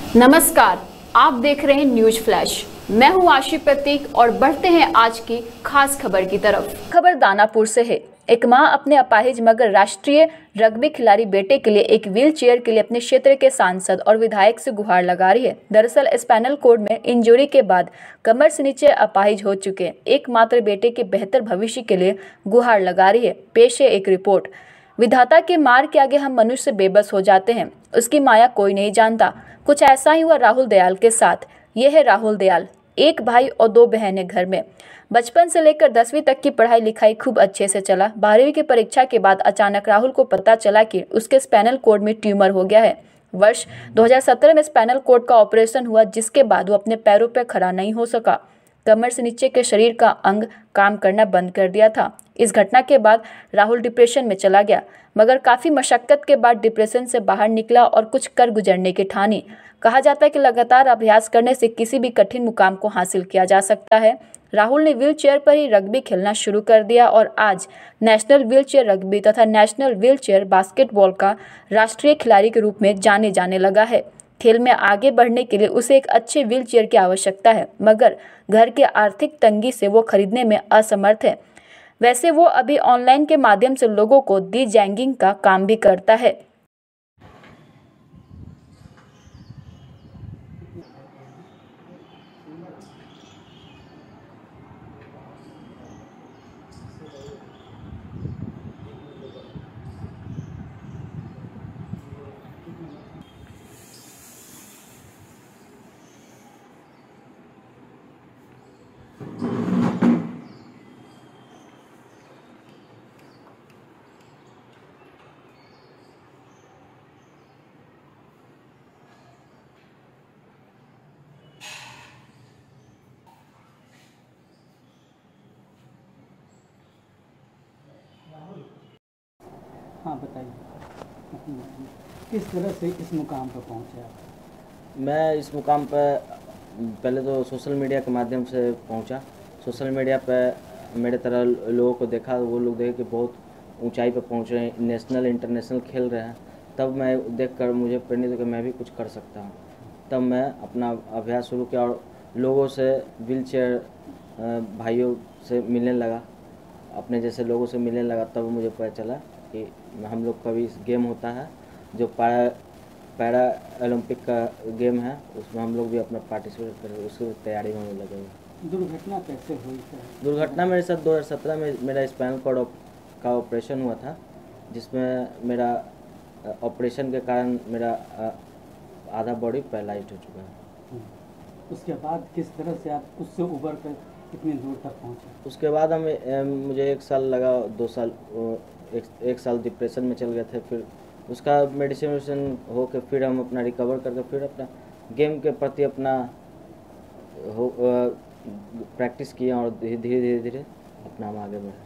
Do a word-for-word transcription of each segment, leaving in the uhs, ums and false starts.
नमस्कार, आप देख रहे हैं न्यूज फ्लैश। मैं हूं आशी प्रतीक और बढ़ते हैं आज की खास खबर की तरफ। खबर दानापुर से है। एक मां अपने अपाहिज मगर राष्ट्रीय रग्बी खिलाड़ी बेटे के लिए एक व्हील चेयर के लिए अपने क्षेत्र के सांसद और विधायक से गुहार लगा रही है। दरअसल स्पाइनल कॉर्ड में इंजरी के बाद कमर से नीचे अपाहिज हो चुके एकमात्र बेटे के बेहतर भविष्य के लिए गुहार लगा रही है। पेश है एक रिपोर्ट। विधाता के मार के आगे हम मनुष्य बेबस हो जाते हैं, उसकी माया कोई नहीं जानता। कुछ ऐसा ही हुआ राहुल दयाल के साथ। ये है राहुल दयाल, एक भाई और दो बहनें घर में। बचपन से लेकर दसवीं तक की पढ़ाई लिखाई खूब अच्छे से चला। बारहवीं की परीक्षा के बाद अचानक राहुल को पता चला कि उसके स्पाइनल कॉर्ड में ट्यूमर हो गया है। वर्ष दो हज़ार सत्रह में स्पाइनल कॉर्ड का ऑपरेशन हुआ, जिसके बाद वो अपने पैरों पर खड़ा नहीं हो सका। कमर से नीचे के शरीर का अंग काम करना बंद कर दिया था। इस घटना के बाद राहुल डिप्रेशन में चला गया, मगर काफी मशक्कत के बाद डिप्रेशन से बाहर निकला और कुछ कर गुजरने की ठानी। कहा जाता है कि लगातार अभ्यास करने से किसी भी कठिन मुकाम को हासिल किया जा सकता है। राहुल ने व्हील चेयर पर ही रग्बी खेलना शुरू कर दिया और आज नेशनल व्हील चेयर रग्बी तथा नेशनल व्हील चेयर बास्केटबॉल का राष्ट्रीय खिलाड़ी के रूप में जाने जाने लगा है। खेल में आगे बढ़ने के लिए उसे एक अच्छे व्हील चेयर की आवश्यकता है, मगर घर की आर्थिक तंगी से वो खरीदने में असमर्थ है। वैसे वो अभी ऑनलाइन के माध्यम से लोगों को दी जैंगिंग का काम भी करता है। हाँ बताइए, किस तरह से इस मुकाम पर पहुँचे आप? मैं इस मुकाम पर पहले तो सोशल मीडिया के माध्यम से पहुंचा। सोशल मीडिया पर मेरे तरह लोगों को देखा, वो लोग देखे कि बहुत ऊंचाई पर पहुंच रहे हैं, नेशनल इंटरनेशनल खेल रहे हैं। तब मैं देखकर मुझे प्रेरित कि मैं भी कुछ कर सकता हूं। तब मैं अपना अभ्यास शुरू किया और लोगों से, व्हील चेयर भाइयों से मिलने लगा, अपने जैसे लोगों से मिलने लगा। तब मुझे पता चला कि हम लोग का भी गेम होता है, जो पैरा पैरा ओलंपिक का गेम है, उसमें हम लोग भी अपना पार्टिसिपेट कर रहे, उसकी तैयारी होने लगे हैं। दुर्घटना कैसे हुई है? दुर्घटना मेरे साथ दो हज़ार सत्रह में मेरा स्पाइनल कॉर्ड का ऑपरेशन हुआ था, जिसमें मेरा ऑपरेशन के कारण मेरा आधा बॉडी पैरालाइज्ड हो चुका है। उसके बाद किस तरह से आप उससे उबर कर कितनी दूर तक पहुँचे? उसके बाद हम मुझे एक साल लगा, दो साल एक, एक साल डिप्रेशन में चल गए थे। फिर उसका मेडिसिन वेडिसिन हो के फिर हम अपना रिकवर करके फिर अपना गेम के प्रति अपना हो प्रैक्टिस किए और धीरे धीरे धीरे धीरे अपना हम आगे बढ़े।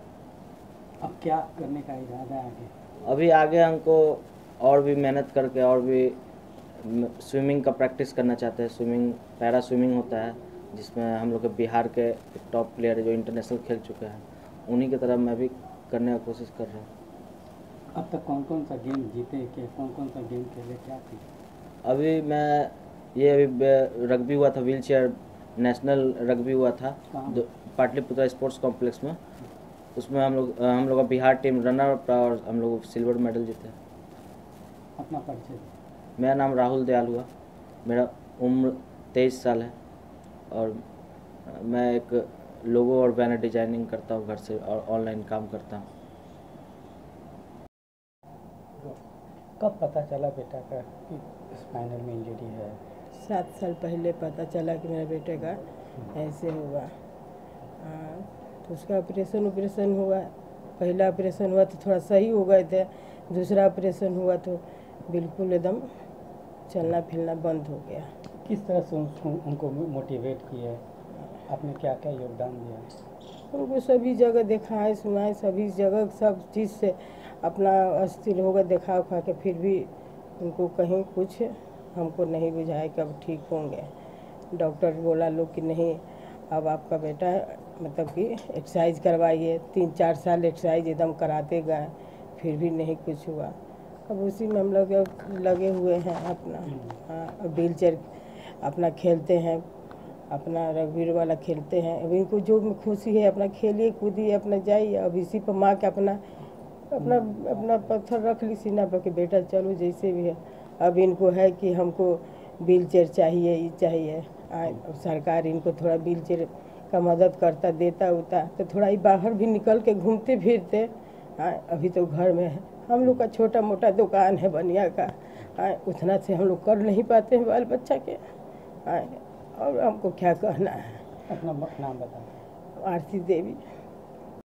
अब क्या करने का इरादा है आगे? अभी आगे हमको और भी मेहनत करके और भी स्विमिंग का प्रैक्टिस करना चाहते हैं। स्विमिंग, पैरा स्विमिंग होता है, जिसमें हम लोग के बिहार के टॉप प्लेयर जो इंटरनेशनल खेल चुके हैं, उन्हीं की तरह मैं भी करने की कोशिश कर रहा हूँ। अब तक कौन कौन सा गेम जीते, क्या कौन कौन सा गेम खेले, क्या थी? अभी मैं ये अभी रग्बी हुआ था, व्हील चेयर नेशनल रग्बी हुआ था पाटलिपुत्र स्पोर्ट्स कॉम्प्लेक्स में। उसमें हम लोग हम लोग का बिहार टीम रनर अप रहा और हम लोग सिल्वर मेडल जीते। अपना परिचय? मेरा नाम राहुल दयाल हुआ, मेरा उम्र तेईस साल है और मैं एक लोगो और बैनर डिजाइनिंग करता हूँ घर से और ऑनलाइन काम करता हूँ। कब पता चला बेटा का कि स्पाइनल में इंजरी है? सात साल पहले पता चला कि मेरे बेटे का ऐसे हुआ। हाँ, तो उसका ऑपरेशन ऑपरेशन हुआ। पहला ऑपरेशन हुआ तो थोड़ा सही हो गए थे, दूसरा ऑपरेशन हुआ तो बिल्कुल एकदम चलना फिरना बंद हो गया। किस तरह से उसको उनको मोटिवेट किए, आपने क्या क्या योगदान दिया? उनको सभी जगह दिखाए सुनाए, सभी जगह सब चीज़ से अपना अस्थिर हो गए, दिखा उखा के फिर भी उनको कहीं कुछ हमको नहीं बुझाया कि अब ठीक होंगे। डॉक्टर बोला लोग कि नहीं, अब आपका बेटा मतलब कि एक्सरसाइज करवाइए। तीन चार साल एक्सरसाइज एकदम कराते गए, फिर भी नहीं कुछ हुआ। अब उसी में हम लोग लगे हुए हैं अपना। हाँ, व्हील चेयर अपना खेलते हैं, अपना रघुवीर वाला खेलते हैं। अब इनको जो में खुशी है अपना खेलिए कूदिए अपना जाइए। अब इसी पर माँ के अपना अपना अपना पत्थर रख ली सीना पर कि बेटा चलो जैसे भी है। अब इनको है कि हमको व्हील चेयर चाहिए, ये चाहिए। अब सरकार इनको थोड़ा व्हील चेयर का मदद करता देता उता तो थोड़ा ही बाहर भी निकल के घूमते फिरते। हाँ, अभी तो घर में है। हम लोग का छोटा मोटा दुकान है बनिया का। हाँ, उतना से हम लोग कर नहीं पाते हैं बाल बच्चा के। हाँ, और हमको क्या कहना है। अपना नाम बताओ। आरती देवी।